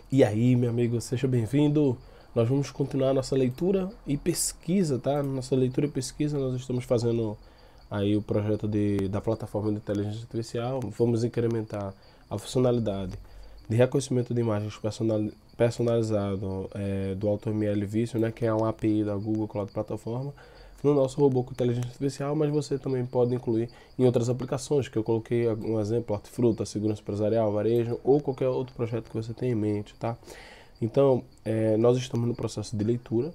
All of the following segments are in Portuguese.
E aí, meu amigo, seja bem-vindo. Nós vamos continuar nossa leitura e pesquisa, tá? Nossa leitura e pesquisa, nós estamos fazendo aí o projeto da plataforma de inteligência artificial. Vamos incrementar a funcionalidade de reconhecimento de imagens personalizado do AutoML Vision, né? Que é uma API da Google Cloud Platform, no nosso robô com inteligência artificial, mas você também pode incluir em outras aplicações, que eu coloquei um exemplo, hortifruta, segurança empresarial, varejo, ou qualquer outro projeto que você tenha em mente, tá? Então, nós estamos no processo de leitura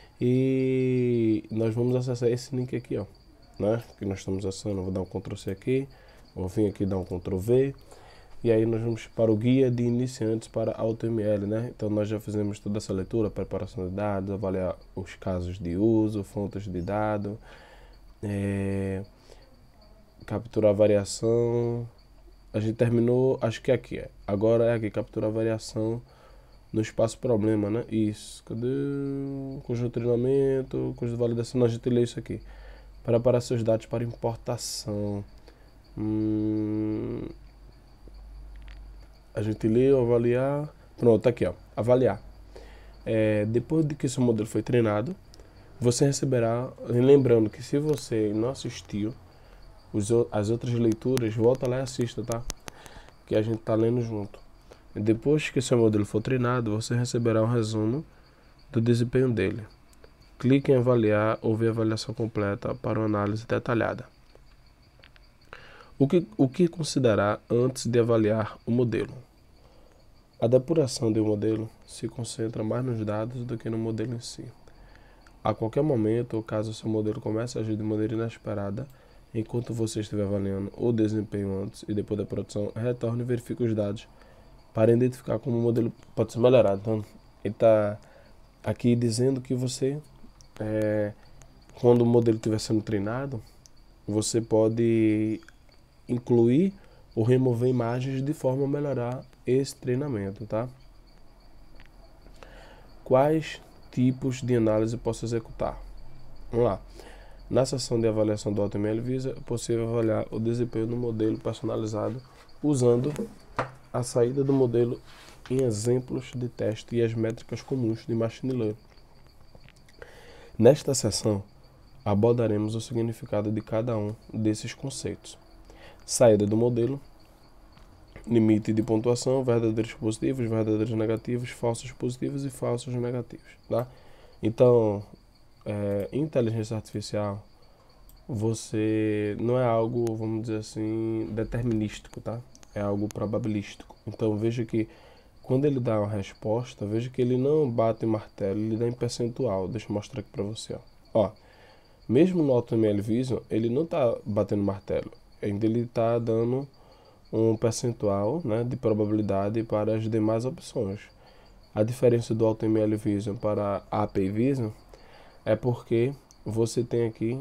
e nós vamos acessar esse link aqui, ó, né? Que nós estamos acessando. Vou dar um Ctrl C aqui, vou vir aqui dar um Ctrl V, e aí nós vamos para o guia de iniciantes para AutoML, né? Então nós já fizemos toda essa leitura, preparação de dados, avaliar os casos de uso, fontes de dados, capturar a variação. A gente terminou, acho que é aqui, agora é aqui, capturar a variação no espaço problema, né? Isso, cadê? Conjunto de treinamento, conjunto de validação, não, a gente lê isso aqui. Preparar seus dados para importação. A gente leu, avaliar. Pronto, tá aqui, ó. Avaliar. Depois de que seu modelo foi treinado, você receberá. Lembrando que se você não assistiu as outras leituras, volta lá e assista, tá? Que a gente tá lendo junto. E depois que seu modelo for treinado, você receberá um resumo do desempenho dele. Clique em avaliar ou ver a avaliação completa para uma análise detalhada. O que considerar antes de avaliar o modelo? A depuração de um modelo se concentra mais nos dados do que no modelo em si. A qualquer momento, ou caso seu modelo comece a agir de maneira inesperada, enquanto você estiver avaliando o desempenho antes e depois da produção, retorne e verifique os dados para identificar como o modelo pode ser melhorado. Então, ele está aqui dizendo que você, quando o modelo estiver sendo treinado, você pode incluir ou remover imagens de forma a melhorar esse treinamento, tá? Quais tipos de análise posso executar? Vamos lá. Na seção de avaliação do AutoML Visa, é possível avaliar o desempenho do modelo personalizado usando a saída do modelo em exemplos de teste e as métricas comuns de Machine Learning. Nesta seção, abordaremos o significado de cada um desses conceitos. Saída do modelo, limite de pontuação, verdadeiros positivos, verdadeiros negativos, falsos positivos e falsos negativos, tá? Então, inteligência artificial, você não é algo, vamos dizer assim, determinístico, tá? É algo probabilístico. Então, veja que quando ele dá uma resposta, veja que ele não bate em martelo, ele dá em percentual. Deixa eu mostrar aqui para você, ó. Mesmo no AutoML Vision, ele não está batendo martelo, ainda ele está dando um percentual, né, de probabilidade para as demais opções. A diferença do AutoML Vision para a API Vision é porque você tem aqui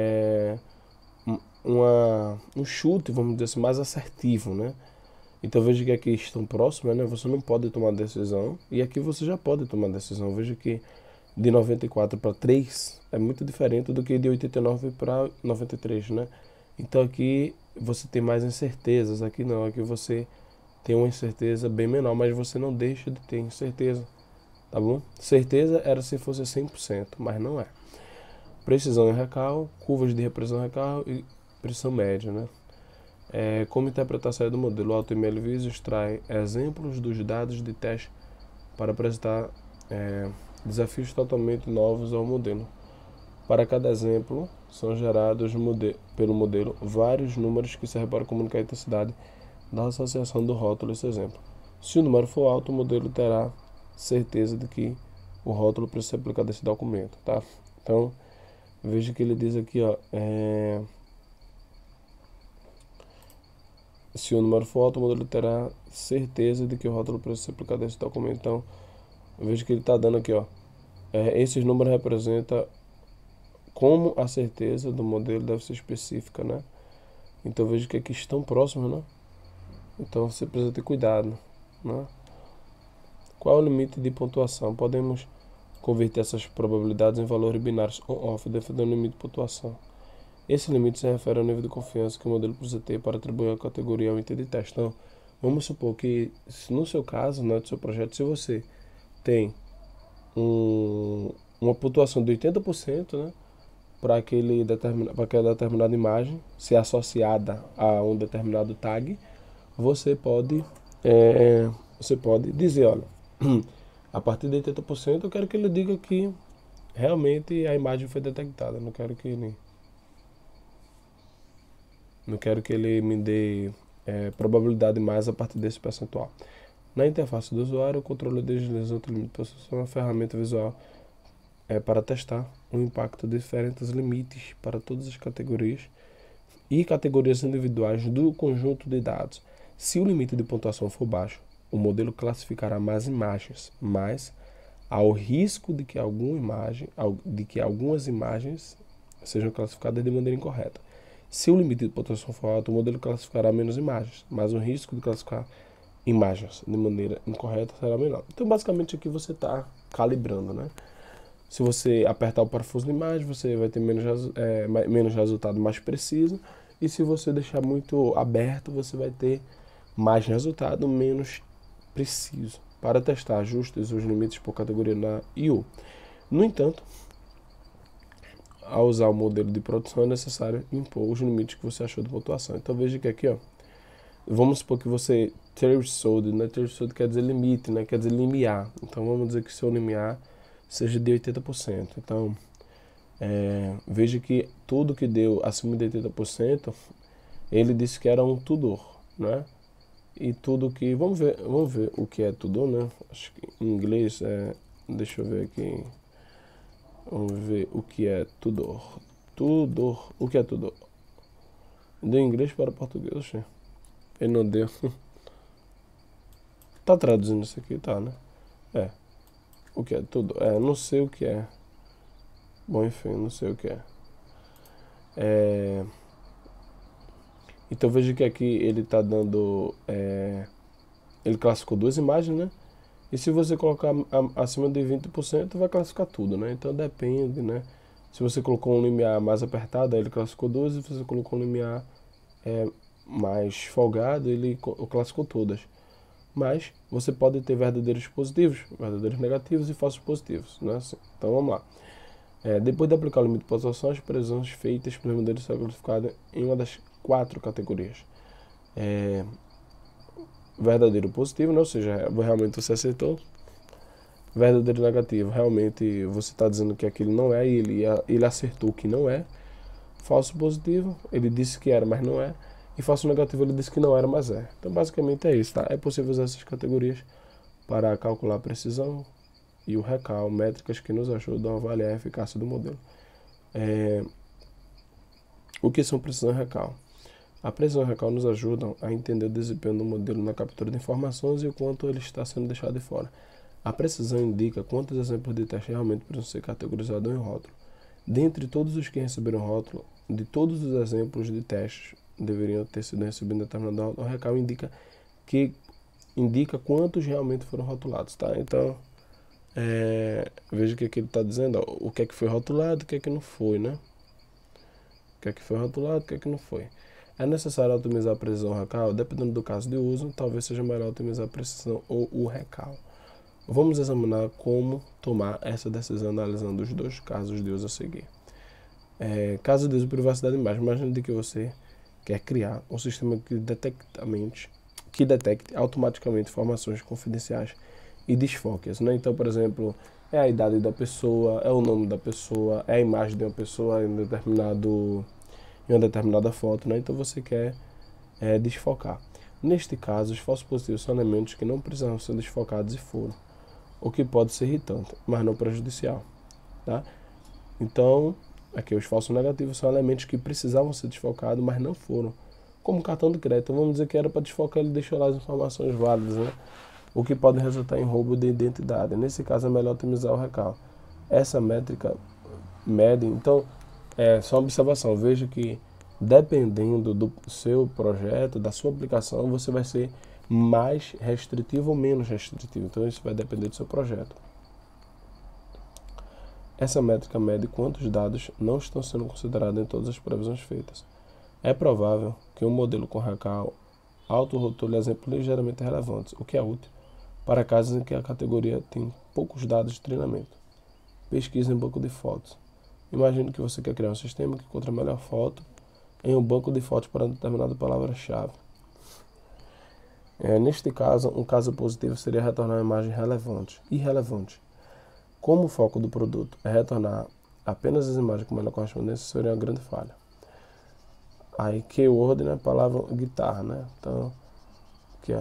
um chute, vamos dizer assim, mais assertivo, né? Então veja que aqui estão próximas, né? Você não pode tomar decisão e aqui você já pode tomar decisão. Veja que de 94 para 3 é muito diferente do que de 89 para 93, né? Então aqui você tem mais incertezas, aqui não, aqui você tem uma incerteza bem menor, mas você não deixa de ter incerteza, tá bom? Certeza era se fosse 100%, mas não é. Precisão e recal, curvas de repressão e recal e precisão média, né? Como interpretar a saída do modelo? O AutoML Visa extrai exemplos dos dados de teste para apresentar desafios totalmente novos ao modelo. Para cada exemplo, são gerados pelo modelo vários números que servem para comunicar a intensidade da associação do rótulo a esse exemplo. Se o número for alto, o modelo terá certeza de que o rótulo precisa ser aplicado a esse documento, tá? Então, veja que ele diz aqui, ó, se o número for alto, o modelo terá certeza de que o rótulo precisa ser aplicado a esse documento. Então, veja que ele está dando aqui, ó, esses números representam como a certeza do modelo deve ser específica, né? Então veja que aqui estão próximos, né? Então você precisa ter cuidado, né? Qual é o limite de pontuação? Podemos converter essas probabilidades em valores binários on-off, definindo o limite de pontuação. Esse limite se refere ao nível de confiança que o modelo precisa ter para atribuir a categoria ao item de teste. Então, Vamos supor que, no seu caso, né, do seu projeto, se você tem uma pontuação de 80%, né, para aquela determinada imagem ser associada a um determinado tag, você pode, é, você pode dizer, olha, a partir de 80% eu quero que ele diga que realmente a imagem foi detectada. Não quero que ele me dê probabilidade mais a partir desse percentual. Na interface do usuário, o controle de deslizamento limite de processamento é uma ferramenta visual para testar o impacto de diferentes limites para todas as categorias e categorias individuais do conjunto de dados. Se o limite de pontuação for baixo, o modelo classificará mais imagens, mas ao risco de que algumas imagens sejam classificadas de maneira incorreta. Se o limite de pontuação for alto, o modelo classificará menos imagens, mas o risco de classificar imagens de maneira incorreta será menor. Então, basicamente, aqui você está calibrando, né? Se você apertar o parafuso de imagem, você vai ter menos resultado mais preciso. E se você deixar muito aberto, você vai ter mais resultado menos preciso para testar ajustes os limites por categoria na I/O. No entanto, ao usar o modelo de produção é necessário impor os limites que você achou de pontuação. Então veja que aqui, ó, vamos supor que você threshold, né? Threshold quer dizer limite, né? Quer dizer limiar. Então vamos dizer que seu limiar seja de 80%. Então veja que tudo que deu acima de 80%, ele disse que era um tudor, né? E tudo que... Vamos ver o que é tudor, né? Acho que em inglês deixa eu ver aqui. Vamos ver o que é tudor. Tudor. O que é tudor? Deu inglês para português, oxe. Ele não deu. Tá traduzindo isso aqui, tá, né? O que é tudor? Não sei o que é. Bom, enfim, não sei o que é. Então veja que aqui ele tá dando... ele classificou duas imagens, né? E se você colocar acima de 20%, vai classificar tudo, né? Então depende, né? Se você colocou um limiar mais apertado, aí ele classificou duas. E se você colocou um limiar mais folgado, ele classificou todas. Mas você pode ter verdadeiros positivos, verdadeiros negativos e falsos positivos, né? Assim, então vamos lá. Depois de aplicar o limite de pontuação, as previsões feitas pelos modelos serão classificadas em uma das 4 categorias. Verdadeiro positivo, né? Ou seja, realmente você acertou. Verdadeiro negativo, realmente você está dizendo que aquilo não é e ele acertou que não é. Falso positivo, ele disse que era, mas não é. E falso negativo, ele disse que não era, mas é. Então basicamente é isso, tá? É possível usar essas categorias para calcular a precisão e o recal, métricas que nos ajudam a avaliar a eficácia do modelo. O que são precisão e recal? A precisão e recal nos ajudam a entender o desempenho do modelo na captura de informações e o quanto ele está sendo deixado de fora. A precisão indica quantos exemplos de teste realmente precisam ser categorizados em rótulo. Dentre todos os que receberam rótulo, de todos os exemplos de testes deveriam ter sido recebidos em determinado rótulo, o recal indica quantos realmente foram rotulados, tá? Então, veja o que ele está dizendo, ó, o que é que foi rotulado, o que é que não foi, né? O que é que foi rotulado, o que é que não foi. É necessário otimizar a precisão recal? Dependendo do caso de uso, talvez seja melhor otimizar a precisão ou o recal. Vamos examinar como tomar essa decisão analisando os dois casos de uso a seguir. Caso de uso de privacidade de imagem. Imagine que você quer criar um sistema que detecte automaticamente informações confidenciais e desfoques, né? Então, por exemplo, é a idade da pessoa, é o nome da pessoa, é a imagem de uma pessoa em uma determinada foto, né? Então você quer desfocar. Neste caso, os falsos positivos são elementos que não precisavam ser desfocados e foram, o que pode ser irritante, mas não prejudicial, tá? Então, aqui os falsos negativos são elementos que precisavam ser desfocados, mas não foram. Como cartão de crédito, vamos dizer que era para desfocar, ele deixou lá as informações válidas, né? O que pode resultar em roubo de identidade. Nesse caso, é melhor otimizar o recal. Essa métrica mede, então, só uma observação, veja que dependendo do seu projeto, da sua aplicação, você vai ser mais restritivo ou menos restritivo. Então isso vai depender do seu projeto. Essa métrica mede quantos dados não estão sendo considerados em todas as previsões feitas. É provável que um modelo com recal autorrotula exemplos ligeiramente relevantes, o que é útil para casos em que a categoria tem poucos dados de treinamento. Pesquisa em banco de fotos. Imagine que você quer criar um sistema que encontra a melhor foto em um banco de fotos para determinada palavra-chave. Neste caso, um caso positivo seria retornar uma imagem relevante, irrelevante. Como o foco do produto é retornar apenas as imagens com melhor correspondência, seria uma grande falha. Aí, keyword, né, palavra guitarra, né? Então, que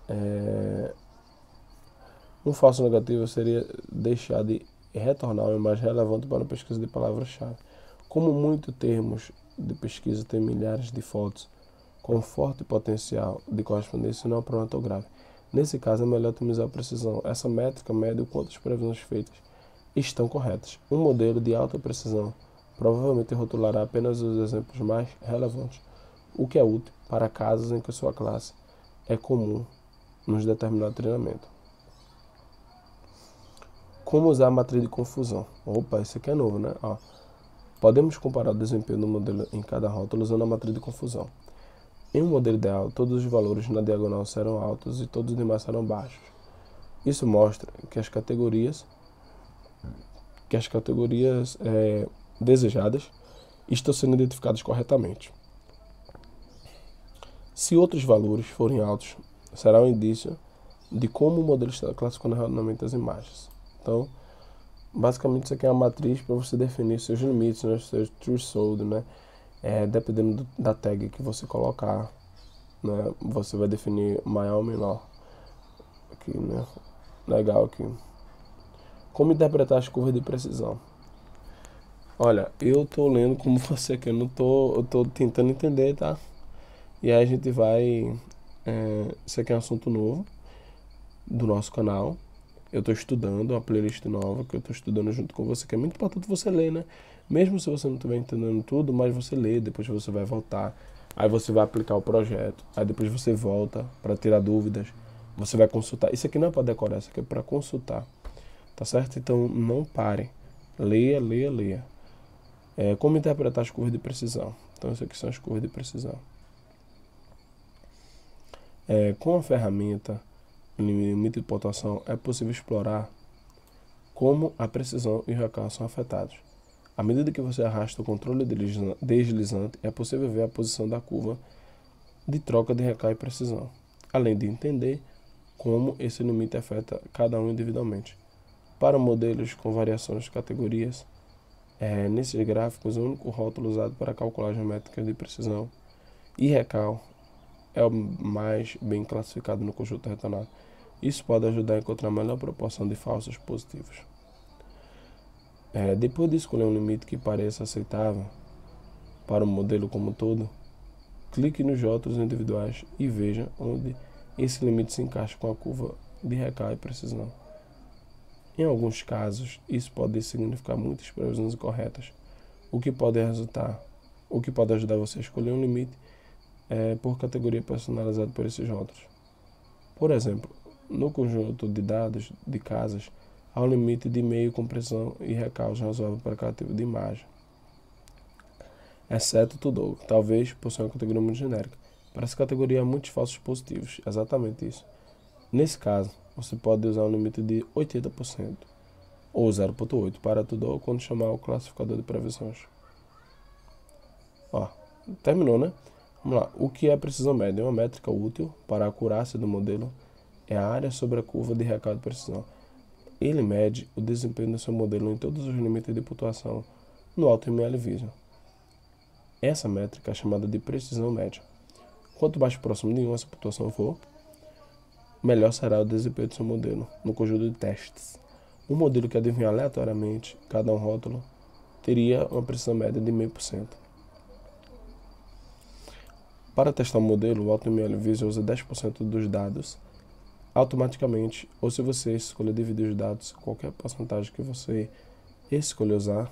um falso negativo seria deixar de retornar uma imagem relevante para a pesquisa de palavra-chave. Como muitos termos de pesquisa têm milhares de fotos com forte potencial de correspondência, não é um problema tão grave. Nesse caso, é melhor otimizar a precisão. Essa métrica mede o quanto as previsões feitas estão corretas. Um modelo de alta precisão provavelmente rotulará apenas os exemplos mais relevantes, o que é útil para casos em que sua classe é comum nos determinado treinamento. Como usar a matriz de confusão? Opa, isso aqui é novo, né? Podemos comparar o desempenho do modelo em cada rótulo usando a matriz de confusão. Em um modelo ideal, todos os valores na diagonal serão altos e todos os demais serão baixos. Isso mostra que as categorias desejadas estão sendo identificadas corretamente. Se outros valores forem altos, será um indício de como o modelo está classificando erradamente as imagens. Então, basicamente isso aqui é uma matriz para você definir seus limites, né, seus threshold, né? Dependendo da tag que você colocar, né, você vai definir maior ou menor. Aqui, né? Legal aqui. Como interpretar as curvas de precisão? Olha, eu tô lendo como você aqui, eu tô tentando entender, tá? E aí a gente vai... Isso aqui é um assunto novo do nosso canal. Eu tô estudando uma playlist nova que eu tô estudando junto com você, que é muito importante você ler, né? Mesmo se você não estiver entendendo tudo, mas você lê, depois você vai voltar. Aí você vai aplicar o projeto, aí depois você volta para tirar dúvidas. Você vai consultar. Isso aqui não é para decorar, isso aqui é para consultar. Tá certo? Então não pare. Leia, leia, leia. Como interpretar as curvas de precisão? Então isso aqui são as curvas de precisão. Com a ferramenta limite de pontuação é possível explorar como a precisão e o recal são afetados. À medida que você arrasta o controle deslizante, é possível ver a posição da curva de troca de recal e precisão, além de entender como esse limite afeta cada um individualmente. Para modelos com variações de categorias, nesses gráficos, o único rótulo usado para calcular as métricas de precisão e recal é o mais bem classificado no conjunto retornado. Isso pode ajudar a encontrar a melhor proporção de falsos positivos. Depois de escolher um limite que pareça aceitável para o modelo como um todo, clique nos rótulos individuais e veja onde esse limite se encaixa com a curva de recal e precisão. Em alguns casos, isso pode significar muitas previsões incorretas, o que pode ajudar você a escolher um limite por categoria personalizada por esses rótulos. Por exemplo, no conjunto de dados de casas, há um limite de meio com precisão e recal razoável para cada tipo de imagem, exceto Tudor, talvez possua uma categoria muito genérica. Para essa categoria, há muitos falsos positivos, exatamente isso. Nesse caso, você pode usar um limite de 80% ou 0,8 para Tudor quando chamar o classificador de previsões. Terminou, né? Vamos lá. O que é precisão média? É uma métrica útil para a acurácia do modelo. É a área sobre a curva de recal de precisão. Ele mede o desempenho do seu modelo em todos os limites de pontuação no AutoML Vision. Essa métrica é chamada de precisão média. Quanto mais próximo de 1 essa pontuação for, melhor será o desempenho do seu modelo no conjunto de testes. Um modelo que adivinhar aleatoriamente cada um rótulo teria uma precisão média de 0,5%. Para testar o modelo, o AutoML Vision usa 10% dos dados automaticamente, ou se você escolher dividir os dados, qualquer porcentagem que você escolher usar.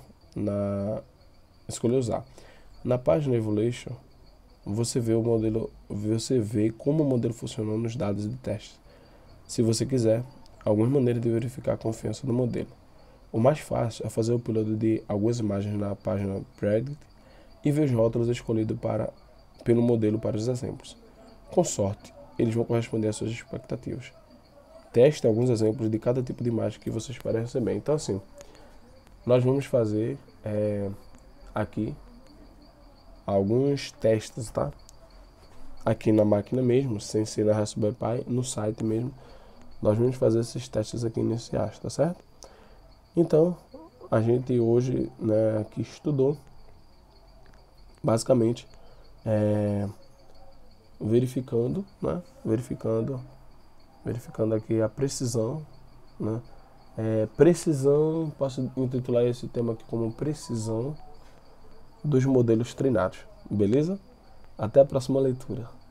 Na página Evaluation, você vê como o modelo funcionou nos dados de teste. Se você quiser, algumas maneiras de verificar a confiança do modelo. O mais fácil é fazer o upload de algumas imagens na página Predict e ver os rótulos escolhidos pelo modelo para os exemplos. com sorte, eles vão corresponder às suas expectativas. Teste alguns exemplos de cada tipo de imagem que você espera receber. Então, assim, nós vamos fazer aqui alguns testes, tá? Aqui na máquina mesmo, sem ser na Raspberry Pi, no site mesmo, nós vamos fazer esses testes aqui iniciais, tá certo? Então, a gente hoje, né, aqui estudou, basicamente, verificando, né, verificando aqui a precisão, né, precisão, posso intitular esse tema aqui como precisão dos modelos treinados, beleza? Até a próxima leitura.